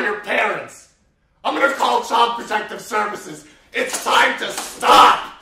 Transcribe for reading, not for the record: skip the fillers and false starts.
your parents. I'm gonna call Child Protective Services. It's time to stop!